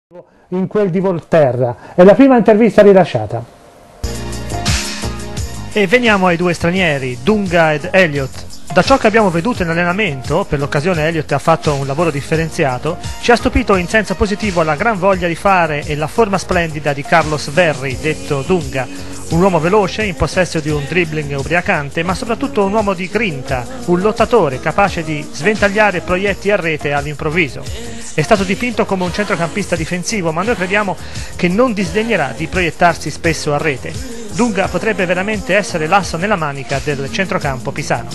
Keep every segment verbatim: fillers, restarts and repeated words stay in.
In quel di Volterra, è la prima intervista rilasciata. E veniamo ai due stranieri, Dunga ed Elliott. Da ciò che abbiamo veduto in allenamento, per l'occasione Elliott ha fatto un lavoro differenziato, ci ha stupito in senso positivo la gran voglia di fare e la forma splendida di Carlos Verri, detto Dunga, un uomo veloce, in possesso di un dribbling ubriacante, ma soprattutto un uomo di grinta, un lottatore capace di sventagliare proietti a rete all'improvviso. È stato dipinto come un centrocampista difensivo, ma noi crediamo che non disdegnerà di proiettarsi spesso a rete. Dunga potrebbe veramente essere l'asso nella manica del centrocampo pisano.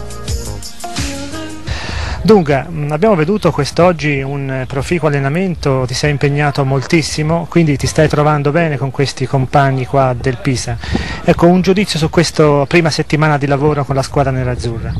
Dunga, abbiamo veduto quest'oggi un proficuo allenamento, ti sei impegnato moltissimo, quindi ti stai trovando bene con questi compagni qua del Pisa. Ecco, un giudizio su questa prima settimana di lavoro con la squadra nerazzurra.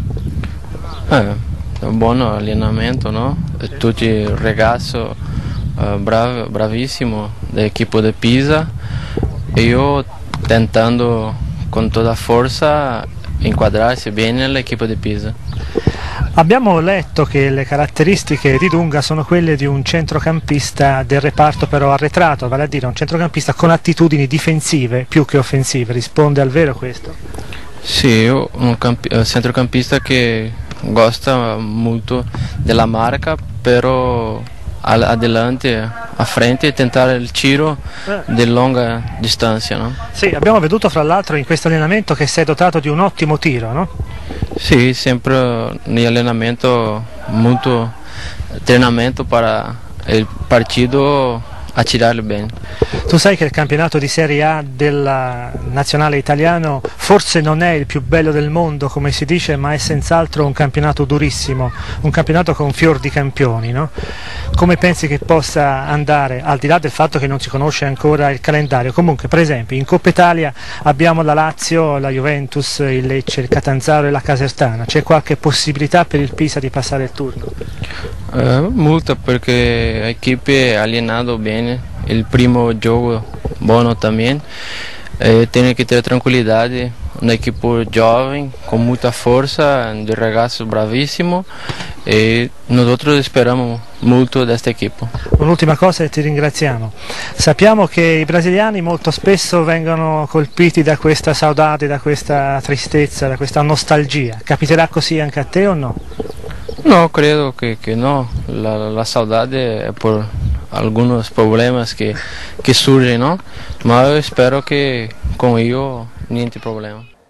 Eh. Un buon allenamento, no? Tutti ragazzi uh, bravi, bravissimo dell'equipo di Pisa e io tentando con tutta forza inquadrarsi bene nell'equipo di Pisa. Abbiamo letto che le caratteristiche di Dunga sono quelle di un centrocampista del reparto però arretrato, vale a dire un centrocampista con attitudini difensive più che offensive. Risponde al vero questo? Sì, io un centrocampista che gosta molto della marca, però adelante, a frente, tentare il tiro di lunga distanza, no? Sì, abbiamo veduto fra l'altro in questo allenamento che sei dotato di un ottimo tiro, no? Sì, sempre nell'allenamento, molto allenamento per il partito a tirare bene. Tu sai che il campionato di Serie A della nazionale italiano forse non è il più bello del mondo come si dice, ma è senz'altro un campionato durissimo, un campionato con fior di campioni, no? Come pensi che possa andare, al di là del fatto che non si conosce ancora il calendario? Comunque, per esempio, in Coppa Italia abbiamo la Lazio, la Juventus, il Lecce, il Catanzaro e la Casertana. C'è qualche possibilità per il Pisa di passare il turno? Eh, molta, perché l'equipe ha allenato bene, il primo gioco buono también, eh, tiene que ter tranquilidade, una equipe giovane con molta forza, un ragazzo bravissimo e noi speriamo molto da questa equipe. Un'ultima cosa e ti ringraziamo. Sappiamo che i brasiliani molto spesso vengono colpiti da questa saudade, da questa tristezza, da questa nostalgia. Capiterà così anche a te o no? No, credo che, che no, la, la saudade è per algunos problemas que, que surgen, ¿no? Ma spero che con io niente problema.